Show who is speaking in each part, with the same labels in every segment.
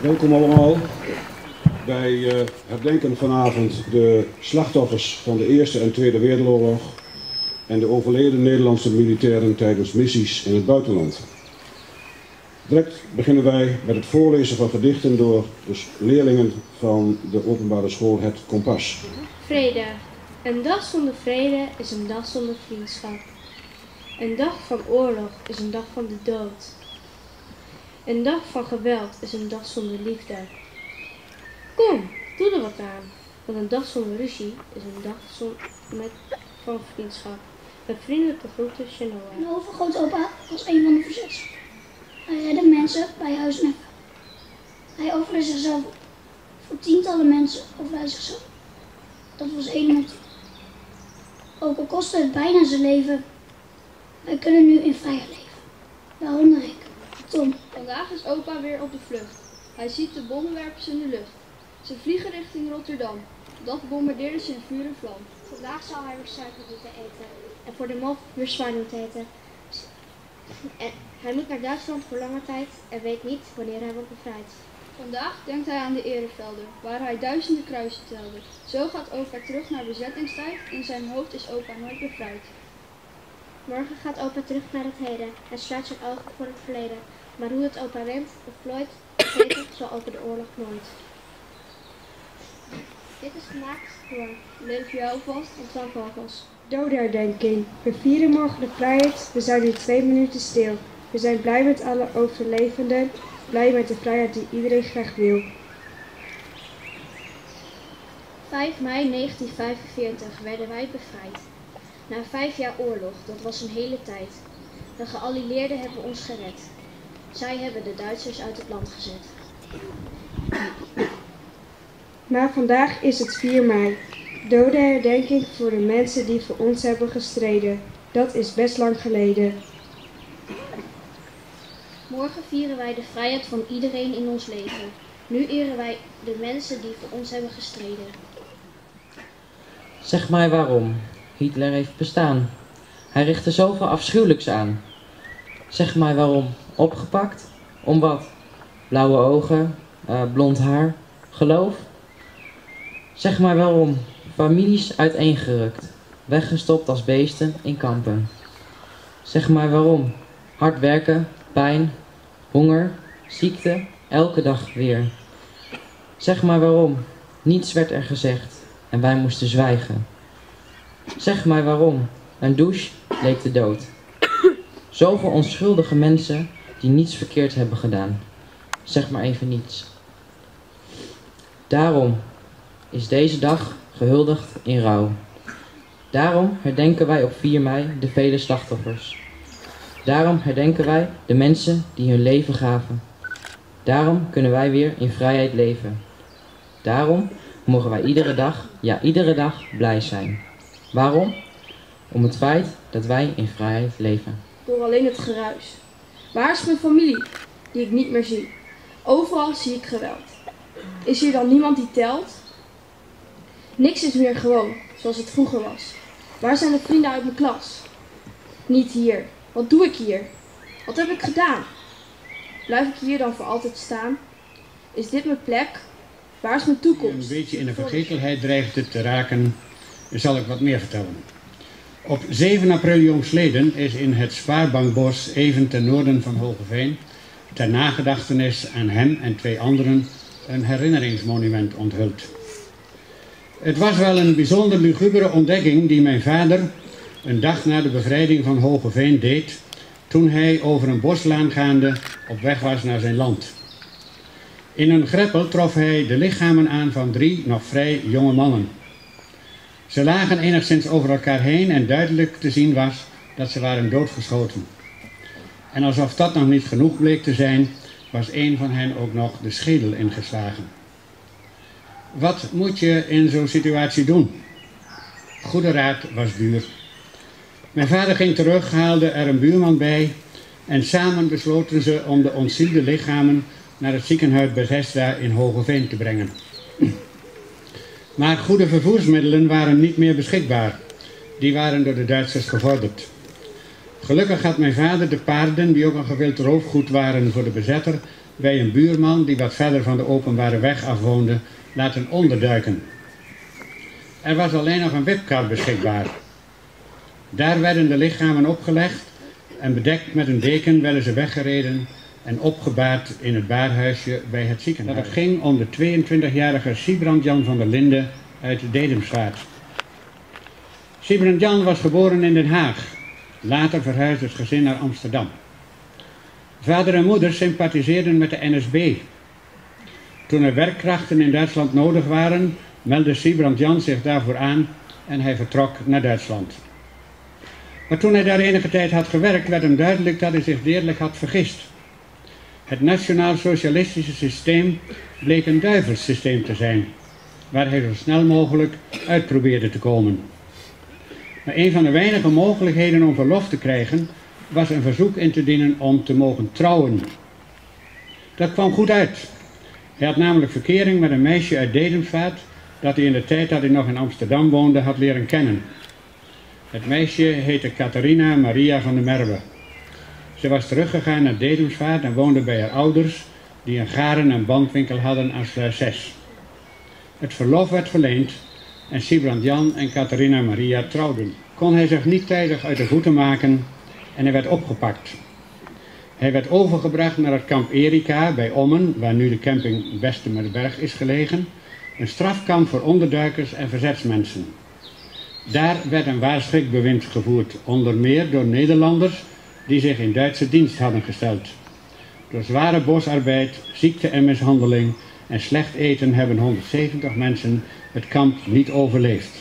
Speaker 1: Welkom allemaal. Wij herdenken vanavond de slachtoffers van de Eerste en Tweede Wereldoorlog en de overleden Nederlandse militairen tijdens missies in het buitenland. Direct beginnen wij met het voorlezen van gedichten door de leerlingen van de openbare school Het Kompas.
Speaker 2: Vrede. Een dag zonder vrede is een dag zonder vriendschap. Een dag van oorlog is een dag van de dood. Een dag van geweld is een dag zonder liefde. Kom, doe er wat aan. Want een dag zonder ruzie is een dag van vriendschap. Met vriendelijke groeten, Shanoa.
Speaker 3: Mijn overgrootopa was een van de verzets. Hij redde mensen bij huis en vrouw. Hij offerde zichzelf voor tientallen mensen, offerde hij zichzelf. Dat was één motief. Ook al kostte het bijna zijn leven, wij kunnen nu in vrijheid leven. Waaronder ik, Tom.
Speaker 4: Vandaag is opa weer op de vlucht. Hij ziet de bommenwerpers in de lucht. Ze vliegen richting Rotterdam. Dat bombardeerde ze in vuur en vlam.
Speaker 2: Vandaag zal hij weer suikerbieten eten en voor de mol weer zwaarnoot eten. En hij moet naar Duitsland voor lange tijd en weet niet wanneer hij wordt bevrijd.
Speaker 4: Vandaag denkt hij aan de erevelden, waar hij duizenden kruisen telde. Zo gaat opa terug naar bezettingstijd, in zijn hoofd is opa nooit bevrijd.
Speaker 2: Morgen gaat opa terug naar het heden en sluit zijn ogen voor het verleden. Maar hoe het opa rent of plooit, vergeten zal opa de oorlog nooit. Dit is gemaakt door
Speaker 4: Leef je alvast
Speaker 2: en Twan Vogels.
Speaker 5: Dodenherdenking. We vieren morgen de vrijheid. We zijn nu 2 minuten stil. We zijn blij met alle overlevenden. Blij met de vrijheid die iedereen graag wil.
Speaker 2: 5 mei 1945 werden wij bevrijd. Na 5 jaar oorlog, dat was een hele tijd. De geallieerden hebben ons gered. Zij hebben de Duitsers uit het land gezet.
Speaker 5: Maar vandaag is het 4 mei. Dodenherdenking voor de mensen die voor ons hebben gestreden. Dat is best lang geleden.
Speaker 2: Morgen vieren wij de vrijheid van iedereen in ons leven. Nu eren wij de mensen die voor ons hebben gestreden.
Speaker 6: Zeg mij waarom Hitler heeft bestaan. Hij richtte zoveel afschuwelijks aan. Zeg mij waarom. Opgepakt? Om wat? Blauwe ogen, blond haar, geloof? Zeg mij waarom. Families uiteengerukt, weggestopt als beesten in kampen. Zeg mij waarom. Hard werken, pijn, honger, ziekte, elke dag weer. Zeg maar waarom. Niets werd er gezegd en wij moesten zwijgen. Zeg mij waarom. Een douche leek de dood. Zoveel onschuldige mensen die niets verkeerd hebben gedaan. Zeg maar even niets. Daarom is deze dag gehuldigd in rouw. Daarom herdenken wij op 4 mei de vele slachtoffers. Daarom herdenken wij de mensen die hun leven gaven. Daarom kunnen wij weer in vrijheid leven. Daarom mogen wij iedere dag, ja iedere dag, blij zijn. Waarom? Om het feit dat wij in vrijheid leven.
Speaker 4: door alleen het geruis. Waar is mijn familie, die ik niet meer zie? Overal zie ik geweld. Is hier dan niemand die telt? Niks is meer gewoon, zoals het vroeger was. Waar zijn de vrienden uit mijn klas? Niet hier. Wat doe ik hier? Wat heb ik gedaan? Blijf ik hier dan voor altijd staan? Is dit mijn plek? Waar is mijn toekomst?
Speaker 7: Een beetje in de vergetelheid dreigt het te raken, zal ik wat meer vertellen. Op 7 april jongstleden is in het Spaarbankbos, even ten noorden van Hogeveen, ter nagedachtenis aan hem en 2 anderen een herinneringsmonument onthuld. Het was wel een bijzonder lugubere ontdekking die mijn vader een dag na de bevrijding van Hogeveen deed, toen hij over een boslaan gaande op weg was naar zijn land. In een greppel trof hij de lichamen aan van 3 nog vrij jonge mannen. Ze lagen enigszins over elkaar heen en duidelijk te zien was dat ze waren doodgeschoten. En alsof dat nog niet genoeg bleek te zijn, was een van hen ook nog de schedel ingeslagen. Wat moet je in zo'n situatie doen? Goede raad was duur. Mijn vader ging terug, haalde er een buurman bij en samen besloten ze om de ontzielde lichamen naar het ziekenhuis Bethesda in Hogeveen te brengen. Maar goede vervoersmiddelen waren niet meer beschikbaar. Die waren door de Duitsers gevorderd. Gelukkig had mijn vader de paarden, die ook een gewild roofgoed waren voor de bezetter, bij een buurman die wat verder van de openbare weg af woonde, laten onderduiken. Er was alleen nog een wipkar beschikbaar. Daar werden de lichamen opgelegd en bedekt met een deken werden ze weggereden en opgebaard in het baarhuisje bij het ziekenhuis. Het ging om de 22-jarige Siebrand Jan van der Linde uit Dedemsvaart. Siebrand Jan was geboren in Den Haag. Later verhuisde het gezin naar Amsterdam. Vader en moeder sympathiseerden met de NSB. Toen er werkkrachten in Duitsland nodig waren, meldde Siebrand Jan zich daarvoor aan en hij vertrok naar Duitsland. Maar toen hij daar enige tijd had gewerkt, werd hem duidelijk dat hij zich deerlijk had vergist. Het nationaal-socialistische systeem bleek een duivelssysteem te zijn, waar hij zo snel mogelijk uit probeerde te komen. Maar een van de weinige mogelijkheden om verlof te krijgen, was een verzoek in te dienen om te mogen trouwen. Dat kwam goed uit. Hij had namelijk verkering met een meisje uit Dedemsvaart, dat hij in de tijd dat hij nog in Amsterdam woonde had leren kennen. Het meisje heette Catharina Maria van der Merwe. Ze was teruggegaan naar Dedemsvaart en woonde bij haar ouders, die een garen- en bandwinkel hadden aan Sluis 6. Het verlof werd verleend en Siebrand Jan en Catharina Maria trouwden. Kon hij zich niet tijdig uit de voeten maken en hij werd opgepakt. Hij werd overgebracht naar het kamp Erika bij Ommen, waar nu de camping Bestemerberg is gelegen, een strafkamp voor onderduikers en verzetsmensen. Daar werd een waarschuwingsbewind gevoerd, onder meer door Nederlanders die zich in Duitse dienst hadden gesteld. Door zware bosarbeid, ziekte en mishandeling en slecht eten hebben 170 mensen het kamp niet overleefd.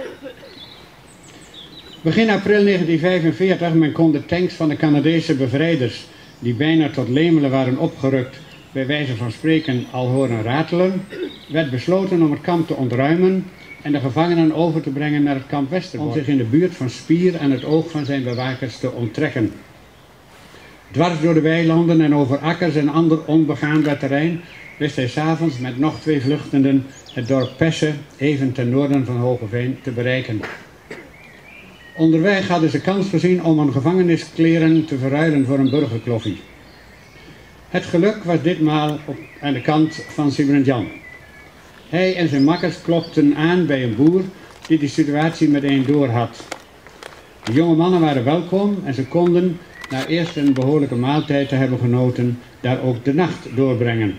Speaker 7: Begin april 1945, men kon de tanks van de Canadese bevrijders, die bijna tot Lemelen waren opgerukt, bij wijze van spreken al horen ratelen, werd besloten om het kamp te ontruimen en de gevangenen over te brengen naar het kamp Westerbork, om zich in de buurt van Spier aan het oog van zijn bewakers te onttrekken. Dwars door de weilanden en over akkers en ander onbegaanbaar terrein wist hij 's avonds met nog 2 vluchtenden het dorp Pesse, even ten noorden van Hoogeveen, te bereiken. Onderweg hadden ze kans gezien om hun gevangeniskleren te verruilen voor een burgerkloffie. Het geluk was ditmaal aan de kant van Siebrand Jan. Hij en zijn makkers klopten aan bij een boer die de situatie meteen door had. De jonge mannen waren welkom en ze konden, na eerst een behoorlijke maaltijd te hebben genoten, daar ook de nacht doorbrengen.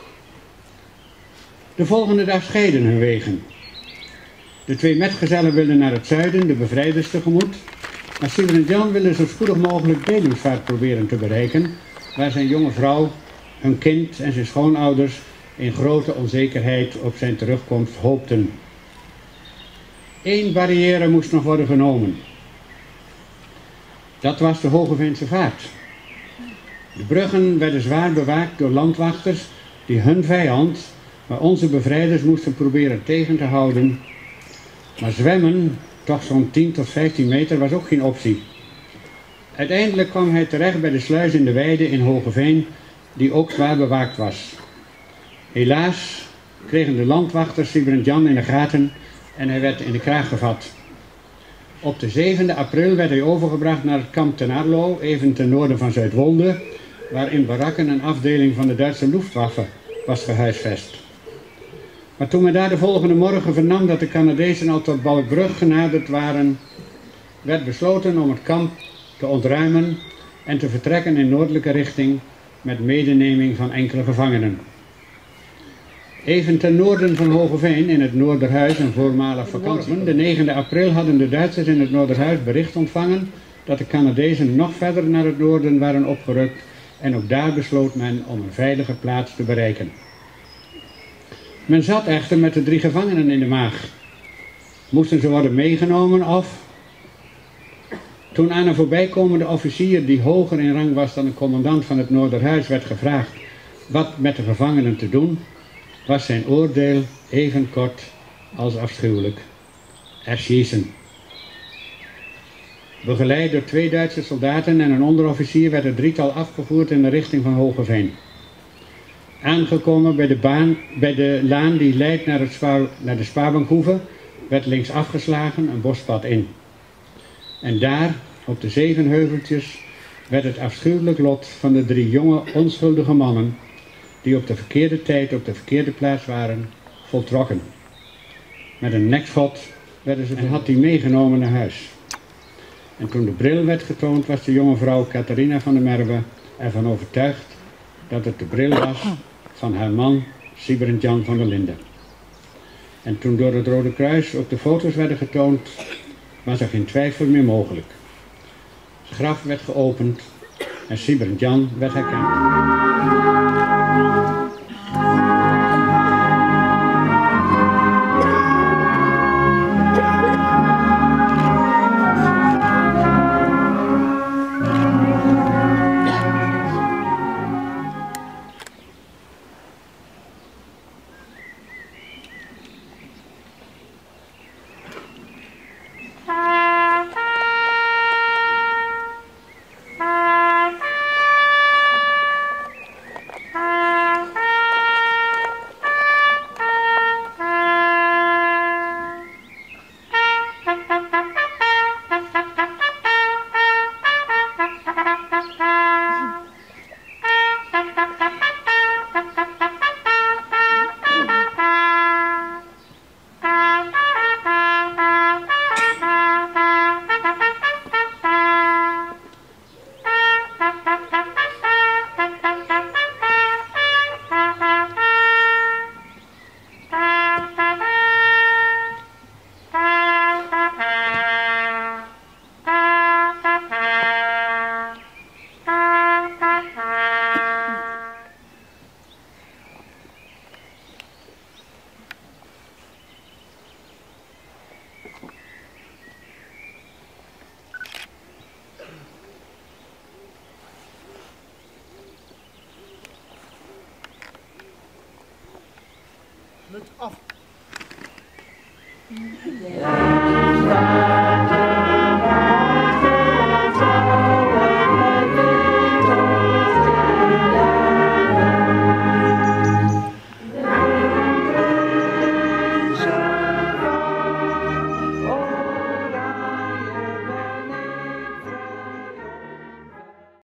Speaker 7: De volgende dag scheiden hun wegen. De 2 metgezellen wilden naar het zuiden, de bevrijders tegemoet, maar Siebrand Jan wilde zo spoedig mogelijk Dedemsvaart proberen te bereiken, waar zijn jonge vrouw, hun kind en zijn schoonouders in grote onzekerheid op zijn terugkomst hoopten. 1 barrière moest nog worden genomen. Dat was de Hoogeveense vaart. De bruggen werden zwaar bewaakt door landwachters die hun vijand, maar onze bevrijders, moesten proberen tegen te houden. Maar zwemmen, toch zo'n 10 tot 15 meter, was ook geen optie. Uiteindelijk kwam hij terecht bij de sluis in de weide in Hoogeveen, die ook zwaar bewaakt was. Helaas kregen de landwachters Siebrand Jan in de gaten en hij werd in de kraag gevat. Op de 7e april werd hij overgebracht naar het kamp Ten Arlo, even ten noorden van Zuidwolde, waar in barakken een afdeling van de Duitse Luftwaffe was gehuisvest. Maar toen men daar de volgende morgen vernam dat de Canadezen al tot Balkbrug genaderd waren, werd besloten om het kamp te ontruimen en te vertrekken in noordelijke richting met medeneming van enkele gevangenen. Even ten noorden van Hoogeveen, in het Noorderhuis, een voormalig vakantiepark, de 9e april hadden de Duitsers in het Noorderhuis bericht ontvangen dat de Canadezen nog verder naar het noorden waren opgerukt en ook daar besloot men om een veilige plaats te bereiken. Men zat echter met de 3 gevangenen in de maag. Moesten ze worden meegenomen of... Toen aan een voorbijkomende officier die hoger in rang was dan de commandant van het Noorderhuis werd gevraagd wat met de gevangenen te doen, was zijn oordeel even kort als afschuwelijk. Erschießen. Begeleid door 2 Duitse soldaten en een onderofficier werd het 3-tal afgevoerd in de richting van Hoogeveen. Aangekomen bij de laan die leidt naar de Spaarbankhoeve, werd links afgeslagen een bospad in. En daar, op de 7 heuveltjes, werd het afschuwelijk lot van de 3 jonge, onschuldige mannen, die op de verkeerde tijd op de verkeerde plaats waren, voltrokken. Met een nekschot werden ze en had hij meegenomen naar huis. En toen de bril werd getoond, was de jonge vrouw Catharina van der Merwe ervan overtuigd dat het de bril was van haar man Sieberend Jan van der Linden. En toen door het Rode Kruis ook de foto's werden getoond, was er geen twijfel meer mogelijk. Het graf werd geopend en Sieberend Jan werd herkend.
Speaker 8: Af.